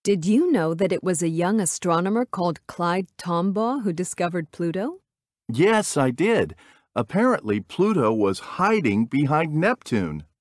Did you know that it was a young astronomer called Clyde Tombaugh who discovered Pluto? Yes, I did. Apparently, Pluto was hiding behind Neptune.